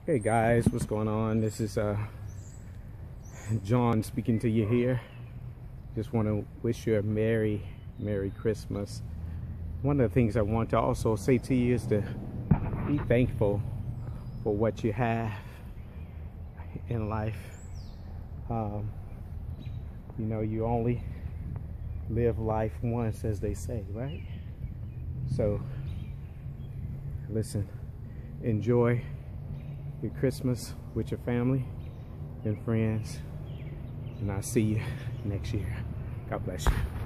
Hey guys, what's going on? This is John speaking to you here. Just want to wish you a Merry Christmas. One of the things I want to also say to you is to be thankful for what you have in life. You know, you only live life once, as they say, right? So listen, enjoy your Christmas with your family and friends, and I'll see you next year. God bless you.